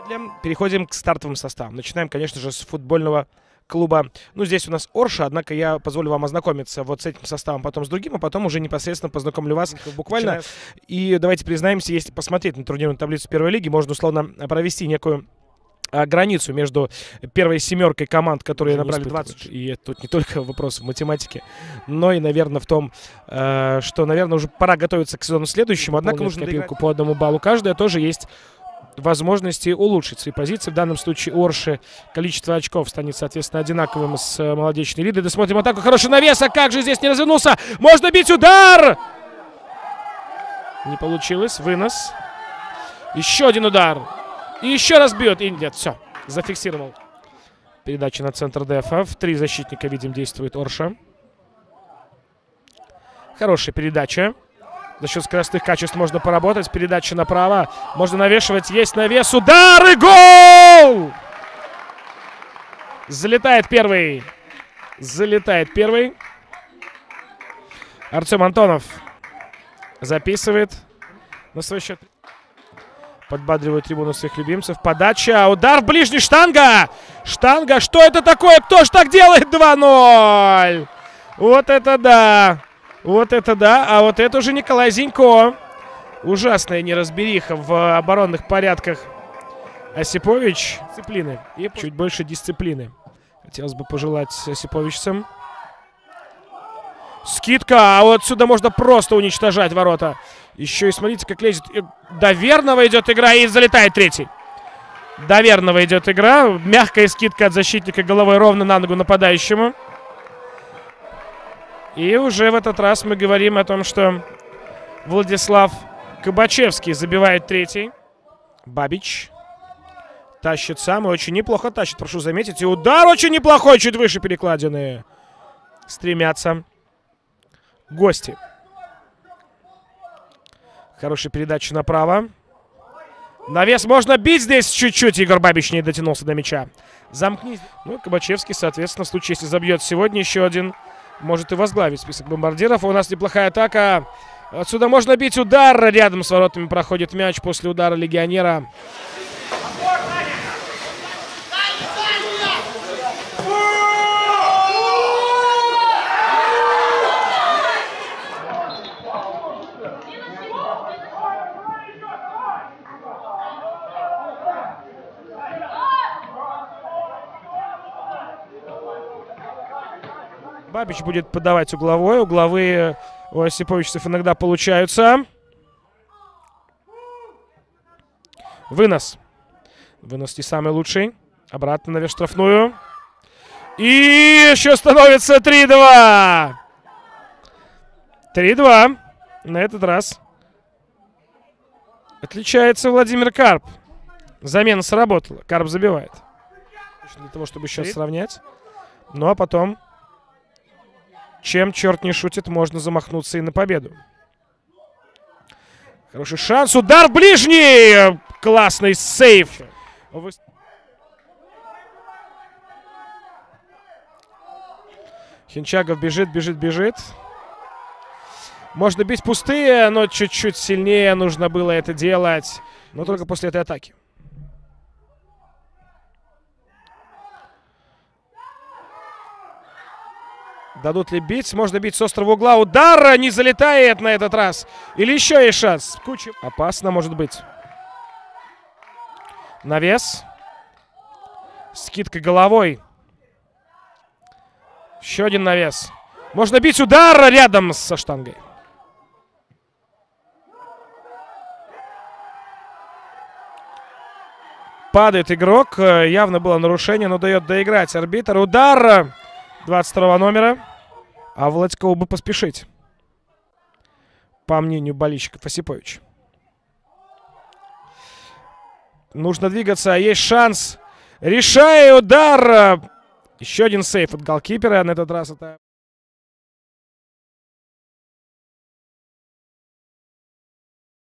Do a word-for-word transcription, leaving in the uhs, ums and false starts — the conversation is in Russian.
Переходим к стартовым составам. Начинаем, конечно же, с футбольного клуба. Ну, здесь у нас Орша, однако я позволю вам ознакомиться вот с этим составом, потом с другим, а потом уже непосредственно познакомлю вас буквально. И давайте признаемся, если посмотреть на турнирную таблицу первой лиги, можно условно провести некую а, границу между первой семеркой команд, которые набрали двадцать. И тут не только вопрос в математике, но и, наверное, в том, э, что, наверное, уже пора готовиться к сезону следующему. Однако нужно копилку по одному баллу каждая, тоже есть возможности улучшить свои позиции. В данном случае Орши количество очков станет, соответственно, одинаковым с молодечной Лидой. Досмотрим атаку. Хороший навес. А как же здесь не развернулся? Можно бить удар! Не получилось. Вынос. Еще один удар. И еще раз бьет. И нет, все. Зафиксировал. Передача на центр дефа. В три защитника, видим, действует Орша. Хорошая передача. За счет скоростных качеств можно поработать. Передача направо. Можно навешивать. Есть навес. Удар и гол! Залетает первый. Залетает первый. Артем Антонов записывает на свой счет. Подбадривает трибуну своих любимцев. Подача. Удар в ближний. Штанга. Штанга. Что это такое? Кто ж так делает? два ноль. Вот это да. Вот это да, а вот это уже Николай Зинько. Ужасная неразбериха в оборонных порядках. Осипович. Дисциплины. И чуть больше дисциплины. Хотелось бы пожелать осиповичцам. Скидка, а вот отсюда можно просто уничтожать ворота. Еще и смотрите, как лезет. До верного идет игра и залетает третий. До верного идет игра. Мягкая скидка от защитника головой ровно на ногу нападающему. И уже в этот раз мы говорим о том, что Владислав Кабачевский забивает третий. Бабич тащит сам и очень неплохо тащит, прошу заметить. И удар очень неплохой, чуть выше перекладины. Стремятся гости. Хорошая передача направо. Навес можно бить здесь чуть-чуть. Игорь Бабич не дотянулся до мяча. Замкни. Ну, Кабачевский, соответственно, в случае, если забьет сегодня еще один, может и возглавить список бомбардиров. У нас неплохая атака. Отсюда можно бить удар. Рядом с воротами проходит мяч после удара легионера. Бабич будет подавать угловой. Угловые у осиповичцев иногда получаются. Вынос. Вынос не самый лучший. Обратно наверх штрафную. И еще становится три-два. три-два. На этот раз отличается Владимир Карп. Замена сработала. Карп забивает. Для того, чтобы еще сравнять. Ну а потом, чем черт не шутит, можно замахнуться и на победу. Хороший шанс. Удар ближний. Классный сейв. Хинчагов бежит, бежит, бежит. Можно бить пустые, но чуть-чуть сильнее нужно было это делать. Но только после этой атаки. Дадут ли бить? Можно бить с острого угла. Удар не залетает на этот раз. Или еще есть шанс. Куча. Опасно может быть. Навес. Скидка головой. Еще один навес. Можно бить удар рядом со штангой. Падает игрок. Явно было нарушение, но дает доиграть арбитр. Удар двадцать второго номера. А Владькову бы поспешить, по мнению болельщиков Осиповича. Нужно двигаться. Есть шанс. Решай удар. Еще один сейф от голкипера. На этот раз это...